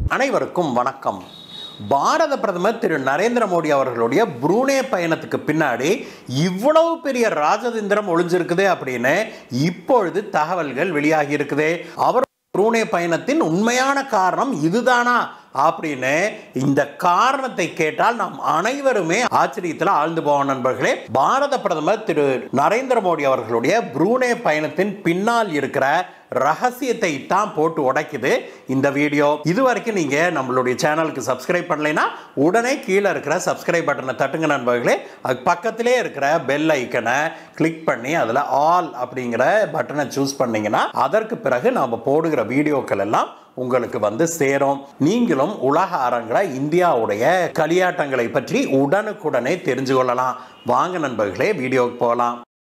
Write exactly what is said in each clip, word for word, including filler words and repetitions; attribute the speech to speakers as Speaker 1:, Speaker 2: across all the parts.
Speaker 1: அனைவருக்கும் வணக்கம். பாரத பிரதமர் திரு நரேந்திர மோடி அவர்களுடைய புரூனே பயணத்துக்கு பின்னாடி இவ்வளவு பெரிய ராஜதந்திரம் ஒளிஞ்சிருக்குது அப்படின்னு இப்பொழுது தகவல்கள் வெளியாகி இருக்குது. அவர் புரூனே பயணத்தின் உண்மையான காரணம் இதுதானா அப்படின்னு இந்த காரணத்தை கேட்டால் நாம் அனைவருமே ஆச்சரியத்தில் ஆழ்ந்து போவோம் நண்பர்களே. பாரத பிரதமர் திரு நரேந்திர மோடி அவர்களுடைய புரூனே பயணத்தின் பின்னால் இருக்கிற ரகசியத்தை தான் போட்டு உடைக்குது இந்த வீடியோ. இதுவரைக்கும் நீங்க நம்மளுடைய சேனலுக்கு சப்ஸ்கிரைப் பண்ணலைன்னா உடனே கீழே இருக்கிற சப்ஸ்கிரைப் பட்டனை தட்டுங்க நண்பர்களே. அது பக்கத்திலே இருக்கிற பெல் ஐக்கனை கிளிக் பண்ணி அதில் ஆல் அப்படிங்கிற பட்டனை சூஸ் பண்ணீங்கன்னா அதற்கு பிறகு நாம் போடுகிற வீடியோக்கள் எல்லாம் உங்களுக்கு வந்து சேரும். நீங்களும் உலக அரங்கில் இந்தியாவுடைய களியாட்டங்களை பற்றி உடனுக்குடனே தெரிஞ்சு கொள்ளலாம். வாங்க நண்பர்களே, வீடியோவுக்கு போகலாம்.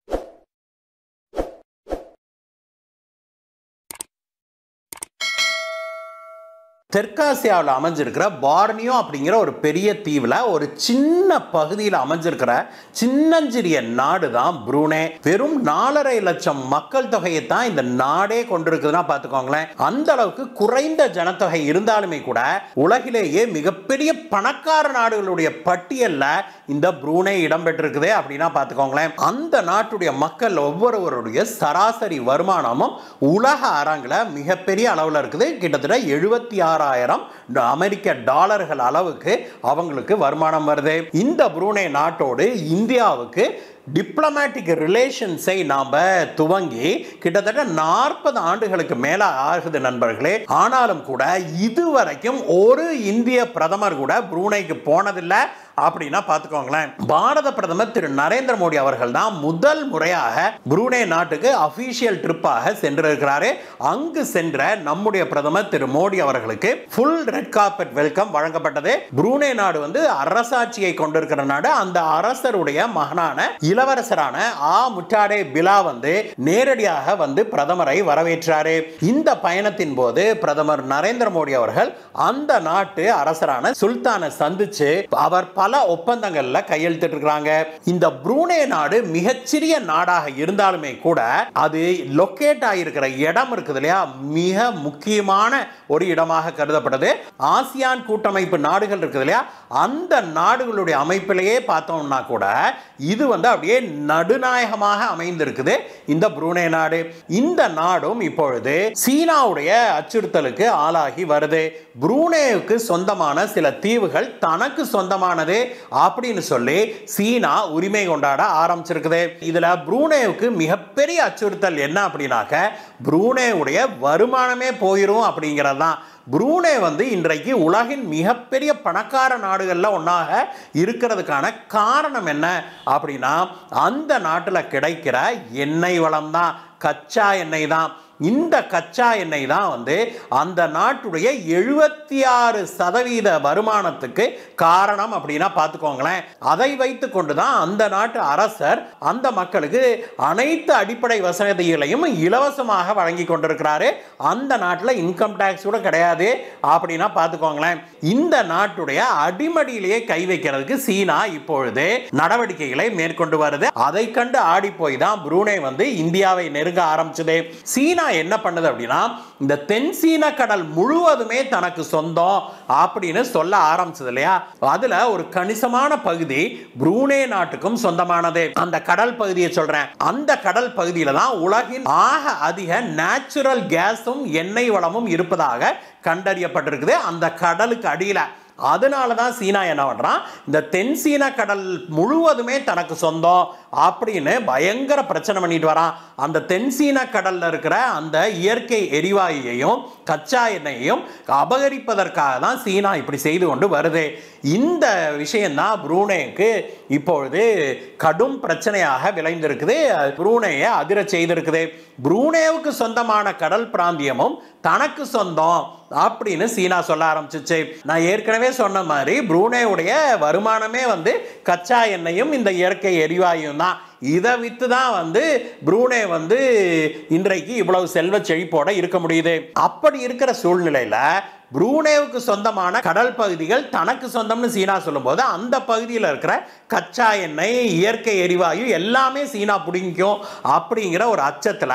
Speaker 1: தெற்காசியாவில் அமைஞ்சிருக்கிற பார்னியோ அப்படிங்கிற ஒரு பெரிய தீவில் ஒரு சின்ன பகுதியில் அமைஞ்சிருக்கிற சின்னஞ்சிறிய நாடு தான் புரூனே. வெறும் நாலரை லட்சம் மக்கள் தொகையை தான் இந்த நாடே கொண்டிருக்குதுன்னா பார்த்துக்கோங்களேன். அந்த அளவுக்கு குறைந்த ஜனத்தொகை இருந்தாலுமே கூட உலகிலேயே மிகப்பெரிய பணக்கார நாடுகளுடைய பட்டியலில் இந்த புரூனே இடம்பெற்றிருக்குது அப்படின்னா பார்த்துக்கோங்களேன். அந்த நாட்டுடைய மக்கள் ஒவ்வொருவருடைய சராசரி வருமானமும் உலக அரங்கில் மிகப்பெரிய அளவில் இருக்குது. கிட்டத்தட்ட எழுபத்தி ஆறு ஆயிரம் அமெரிக்க டாலர்கள் அளவுக்கு அவங்களுக்கு வருமானம் வருது. இந்த புரூனே நாட்டோடு இந்தியாவுக்கு டிப்ளமேட்டிக் ரிலேஷன்ஸை நாம துவங்கி கிட்டத்தட்ட நாற்பது ஆண்டுகளுக்கு மேல ஆகுது நண்பர்களே. ஆனாலும் கூட இதுவரைக்கும் ஒரு இந்திய பிரதமர் கூட புரூனேக்கு போனதில்லை அப்படின்னா பார்த்துக்கோங்களேன். பாரத பிரதமர் திரு நரேந்திர மோடி அவர்கள் தான் முதல் முறையாக புரூனே நாட்டுக்கு அபிஷியல் ட்ரிப்பாக சென்றிருக்கிறாரு. அங்கு சென்ற நம்முடைய பிரதமர் திரு மோடி அவர்களுக்கு ஃபுல் ரெட் கார்பெட் வெல்கம் வழங்கப்பட்டது. புரூனே நாடு வந்து அரசாட்சியை கொண்டிருக்கிற நாடு. அந்த அரசருடைய மகனான இளவரசரான ஆ முட்டாடே பிலா வந்து நேரடியாக வந்து பிரதமரை வரவேற்றாரு. இந்த பயணத்தின் போது பிரதமர் நரேந்திர மோடி அவர்கள் அந்த நாட்டு அரசரான சுல்தானை சந்திச்சு அவர் பல ஒப்பந்தங்கள்ல கையெழுத்திட்டு இருக்காங்க. இந்த புரூனே நாடு மிகச்சிறிய நாடாக இருந்தாலுமே கூட அது லொகேட் ஆகியிருக்கிற இடம் இருக்குது இல்லையா, மிக முக்கியமான ஒரு இடமாக கருதப்பட்டது. ஆசியான் கூட்டமைப்பு நாடுகள் இருக்குது இல்லையா, அந்த நாடுகளுடைய அமைப்பிலேயே பார்த்தோம்னா கூட இது வந்து அப்படியே நடுநாயகமாக அமைந்திருக்குது இந்த புரூனே நாடு. இந்த நாடும் இப்பொழுது சீனாவுடைய அச்சுறுத்தலுக்கு ஆளாகி வருது. புரூனேவுக்கு சொந்தமான சில தீவுகள் தனக்கு சொந்தமானது அப்படின்னு சொல்லி சீனா உரிமை கொண்டாட ஆரம்பிச்சிருக்குது. இதுல புரூனேவுக்கு மிகப்பெரிய அச்சுறுத்தல் என்ன அப்படின்னாக்க புரூனேவுடைய வருமானமே போயிரும் அப்படிங்கிறது தான். புரூனே வந்து இன்றைக்கு உலகின் மிகப்பெரிய பணக்கார நாடுகளில் ஒன்றாக இருக்கிறதுக்கான காரணம் என்ன அப்படின்னா அந்த நாட்டில் கிடைக்கிற எண்ணெய் வளம் தான், கச்சா எண்ணெய் தான். இந்த கச்சா எண்ணெய் தான் வந்து அந்த நாட்டுடைய எழுபத்தி ஆறு சதவீத வருமானத்துக்கு காரணம் அப்படின்னா பார்த்துக்கோங்களேன். அதை வைத்து கொண்டு தான் அந்த நாட்டு அரசர் அந்த மக்களுக்கு அனைத்து அடிப்படை வசதிகளையும் இலவசமாக வழங்கி கொண்டிருக்கிறாரு. அந்த நாட்டில் இன்கம் டேக்ஸ் கூட கிடையாது அப்படின்னா பார்த்துக்கோங்களேன். இந்த நாட்டுடைய அடிமடியிலேயே கை வைக்கிறதுக்கு சீனா இப்பொழுது நடவடிக்கைகளை மேற்கொண்டு வருது. அதை கண்டு ஆடி போய் தான் புரூனே வந்து இந்தியாவை நெருங்க ஆரம்பிச்சது. சீனா என்ன பண்ணது அப்படின்னா இந்த தென் சீன கடல் முழுவதுமே தனக்கு சொந்தம் அப்படின்னு சொல்ல ஆரம்பிச்சது இல்லையா. அதுல ஒரு கணிசமான பகுதி புரூனே நாட்டுக்கும் சொந்தமானது. அந்த கடல் பகுதியை சொல்றேன். அந்த கடல் பகுதியில தான் உலகின் ஆக அதிக நேச்சுரல் கேஸும் எண்ணெய் வளமும் இருப்பதாக கண்டறியப்பட்டிருக்குது அந்த கடலுக்கு அடியில. அதனால தான் சீனா என்ன பண்றான், இந்த தென் சீன கடல் முழுவதுமே தனக்கு சொந்தம் அப்படின்னு பயங்கர பிரச்சனை பண்ணிட்டு வரான். அந்த தென் சீன கடல்ல இருக்கிற அந்த இயற்கை எரிவாயுவையும் கச்சா எண்ணெயையும் அபகரிப்பதற்காக தான் சீனா இப்படி செய்து கொண்டு வருது. இந்த விஷயம்தான் புரூனேக்கு இப்பொழுது கடும் பிரச்சனையாக விளைந்திருக்குது. புரூனேயை அதிர செய்திருக்குது. புரூனேவுக்கு சொந்தமான கடல் பிராந்தியமும் தனக்கு சொந்தம் அப்படின்னு சீனா சொல்ல ஆரம்பிச்சிச்சு. நான் ஏற்கனவே சொன்ன மாதிரி புரூனேவுடைய வருமானமே வந்து கச்சா எண்ணெயும் இந்த இயற்கை எரிவாயும் தான். இதை வித்து தான் வந்து புரூனே வந்து இன்றைக்கு இவ்வளவு செல்வ செழிப்போட இருக்க முடியுது. அப்படி இருக்கிற சூழ்நிலையில புரூனேவுக்கு சொந்தமான கடல் பகுதிகள் தனக்கு சொந்தம்னு சீனா சொல்லும்போது அந்த பகுதியில் இருக்கிற கச்சா எண்ணெய், இயற்கை எரிவாயு எல்லாமே சீனா பிடிக்கும் அப்படிங்கிற ஒரு அச்சத்தில்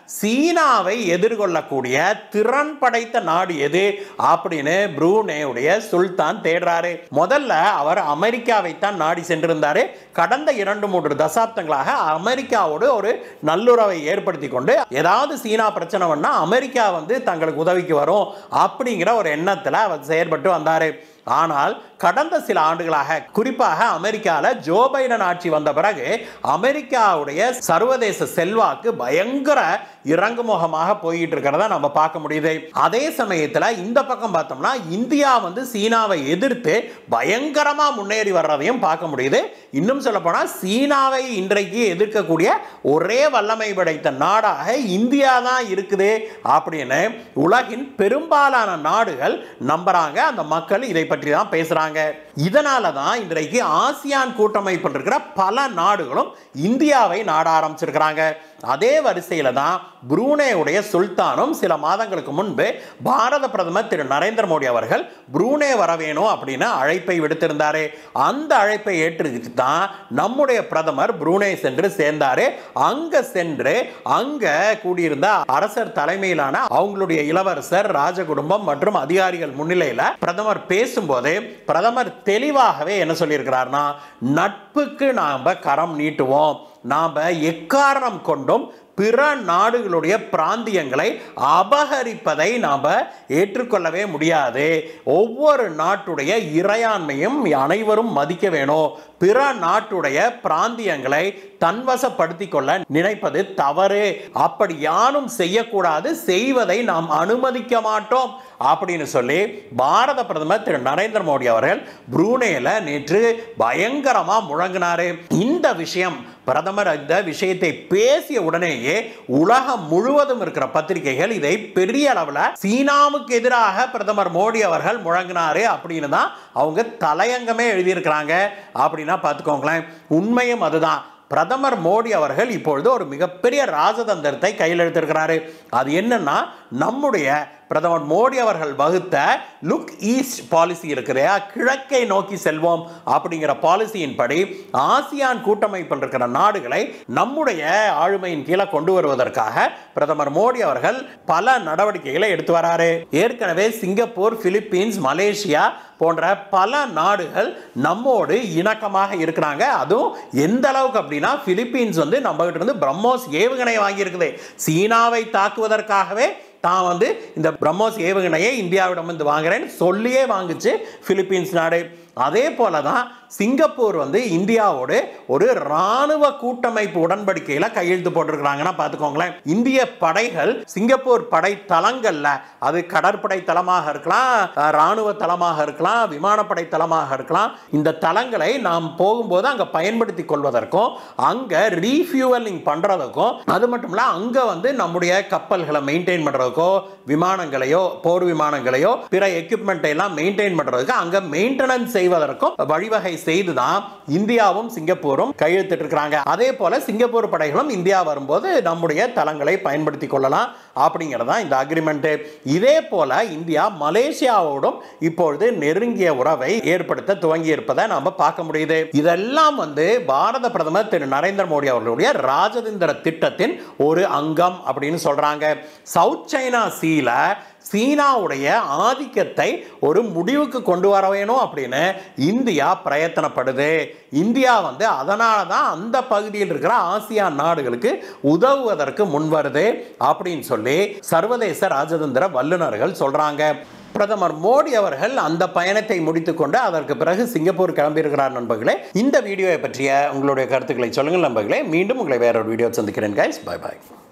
Speaker 1: சீனாவை எதிர்கொள்ளக்கூடிய திறன் படைத்த நாடு எது அப்படின்னு புரூனேவுடைய சுல்தான் தேடுறாரு. முதல்ல அவர் அமெரிக்காவை தான் நாடி சென்றிருந்தாரு. கடந்த இரண்டு மூன்று தசாப்தங்களாக அமெரிக்காவோடு ஒரு நல்லுறவை ஏற்படுத்தி கொண்டு ஏதாவது சீனா பிரச்சனை பண்ணா அமெரிக்கா வந்து தங்களுக்கு உதவிக்கு வரும் அப்படிங்கிற ஒரு எண்ணத்தில் அவர் செயல்பட்டு வந்தாரு. ஆனால் கடந்த சில ஆண்டுகளாக குறிப்பாக அமெரிக்காவில் ஜோ பைடன் ஆட்சி வந்த பிறகு அமெரிக்காவுடைய சர்வதேச செல்வாக்கு பயங்கர இறங்குமுகமாக போயிட்டு இருக்கிறத நம்ம பார்க்க முடியுது. அதே சமயத்தில் இந்த பக்கம் பார்த்தோம்னா இந்தியா வந்து சீனாவை எதிர்த்து பயங்கரமா முன்னேறி வர்றதையும் பார்க்க முடியுது. இன்னும் சொல்ல போனா சீனாவை இன்றைக்கு எதிர்க்கக்கூடிய ஒரே வல்லமை படைத்த நாடாக இந்தியா தான் இருக்குது அப்படின்னு உலகின் பெரும்பாலான நாடுகள் நம்புறாங்க. அந்த மக்கள் இதை பற்றி தான் பேசுறாங்க. இதனால தான் இன்றைக்கு ஆசியான் கூட்டமைப்பில் இருக்கிற பல நாடுகளும் இந்தியாவை நாட ஆரம்பிச்சிருக்கிறாங்க. அதே வரிசையில் தான் புரூனேவுடைய சுல்தானும் சில மாதங்களுக்கு முன்பு பாரத பிரதமர் திரு நரேந்திர மோடி அவர்கள் புரூனே வர வேணும் அப்படின்னு அழைப்பை விடுத்திருந்தாரு. அந்த அழைப்பை ஏற்றுக்கிட்டு தான் நம்முடைய பிரதமர் புரூனே சென்று சேர்ந்தாரு. அங்க சென்று அங்க கூடியிருந்த அரசர் தலைமையிலான அவங்களுடைய இளவரசர் ராஜகுடும்பம் மற்றும் அதிகாரிகள் முன்னிலையில் பிரதமர் பேசும்போது பிரதமர் தெளிவாகவே என்ன சொல்லியிருக்கிறார்னா, நட்புக்கு நாம கரம் நீட்டுவோம், நாம எக்காரணம் கொண்டும் பிற நாடுகளுடைய பிராந்தியங்களை அபகரிப்பதை நாம் ஏற்றுக்கொள்ளவே முடியாது. ஒவ்வொரு நாட்டுடைய இறையாண்மையும் அனைவரும் மதிக்க வேணும். பிற நாட்டுடைய பிராந்தியங்களை தன்வசப்படுத்திக் கொள்ள நினைப்பது தவறு. அப்படி யாரும் செய்யக்கூடாது, செய்வதை நாம் அனுமதிக்க மாட்டோம் அப்படின்னு சொல்லி பாரத பிரதமர் திரு நரேந்திர மோடி அவர்கள் புரூனேல நேற்று பயங்கரமா முழங்கினாரு. இந்த விஷயம் பிரதமர் இந்த விஷயத்தை பேசிய உடனேயே உலகம் முழுவதும் இருக்கிற பத்திரிகைகள் இதை பெரிய அளவில் சீனாவுக்கு எதிராக பிரதமர் மோடி அவர்கள் முழங்கினாரு அப்படின்னு தான் அவங்க தலையங்கமே எழுதியிருக்கிறாங்க. அப்படின்னா பார்த்துக்கோங்களேன், உண்மையும் அதுதான். பிரதமர் மோடி அவர்கள் இப்பொழுது ஒரு மிகப்பெரிய ராஜதந்திரத்தை கையில் எடுத்திருக்கிறாரு. அது என்னன்னா, நம்முடைய பிரதமர் மோடி அவர்கள் வகுத்த லுக் ஈஸ்ட் பாலிசி இருக்கிறதா, கிழக்கை நோக்கி செல்வோம் அப்படிங்கிற பாலிசியின் படி ஆசியான் கூட்டமைப்பில் இருக்கிற நாடுகளை நம்முடைய ஆளுமையின் கீழே கொண்டு வருவதற்காக பிரதமர் மோடி அவர்கள் பல நடவடிக்கைகளை எடுத்து வராரு. ஏற்கனவே சிங்கப்பூர், பிலிப்பீன்ஸ், மலேசியா போன்ற பல நாடுகள் நம்மோடு இணக்கமாக இருக்கிறாங்க. அதுவும் எந்த அளவுக்கு அப்படின்னா, பிலிப்பீன்ஸ் வந்து நம்ம கிட்ட இருந்து பிரம்மோஸ் ஏவுகணை வாங்கி இருக்குது. சீனாவை தாக்குவதற்காகவே தான் வந்து இந்த பிரம்மோஸ் ஏவுகணையை இந்தியாவிடம் வந்து வாங்குறேன்னு சொல்லியே வாங்குச்சு பிலிப்பீன்ஸ் நாடு. அதே போல தான் சிங்கப்பூர் வந்து இந்தியாவோடு ஒரு ராணுவ கூட்டமைப்பு உடன்படிக்கையில் கையெழுத்து போட்டிருக்கிறாங்கன்னா பார்த்துக்கோங்களேன். இந்திய படைகள் சிங்கப்பூர் படை தளங்கள்ல, அது கடற்படை தளமாக இருக்கலாம், ராணுவ தளமாக இருக்கலாம், விமானப்படை தளமாக இருக்கலாம், இந்த தளங்களை நாம் போகும்போது அங்கே பயன்படுத்தி கொள்வதற்கும் அங்க ரீஃபியூவலிங் பண்றதுக்கும், அது மட்டும் இல்ல அங்க வந்து நம்முடைய கப்பல்களை மெயின்டைன் பண்றதுக்கோ, விமானங்களையோ, போர் விமானங்களையோ, பிற எக்யூப்மெண்ட் எல்லாம் மெயின்டைன் பண்றதுக்கு அங்க மெயின்டெனன்ஸ் செய்வதற்கும் வழிவகை செய்துதான் இந்தியாவும் சிங்கப்பூரும் கையெழுத்திட்டு இருக்காங்க. அதே போல சிங்கப்பூர் படைகளும் இந்தியா வரும்போது நம்முடைய தளங்களை பயன்படுத்திக் கொள்ளலாம் அப்படிங்கிறதா இந்த அக்ரிமெண்ட். இதே போல இந்தியா மலேசியாவோடும் இப்பொழுது நெருங்கிய உறவை ஏற்படுத்த துவங்கி இருப்பதை நாம பார்க்க முடியுது. இதெல்லாம் வந்து பாரத பிரதமர் திரு நரேந்திர மோடி அவர்களுடைய ராஜதந்திர திட்டத்தின் ஒரு அங்கம் அப்படின்னு சொல்றாங்க. சவுத் சைனா சீல சீனாவுடைய ஆதிக்கத்தை ஒரு முடிவுக்கு கொண்டு வர வேணும் அப்படின்னு இந்தியா பிரயத்தனப்படுது. இந்தியா வந்து அதனால தான் அந்த பகுதியில் இருக்கிற ஆசியான் நாடுகளுக்கு உதவுவதற்கு முன்வருது அப்படின்னு சொல்லி சர்வதேச ராஜதந்திர வல்லுநர்கள் சொல்றாங்க. பிரதமர் மோடி அவர்கள் அந்த பயணத்தை முடித்துக்கொண்டு அதற்கு பிறகு சிங்கப்பூர் கிளம்பியிருக்கிறார். நண்பர்களே, இந்த வீடியோவை பற்றிய உங்களுடைய கருத்துக்களை சொல்லுங்கள் நண்பர்களே. மீண்டும் உங்களை வேற ஒரு வீடியோ சந்திக்கிறேன். கைஸ், பை பாய்.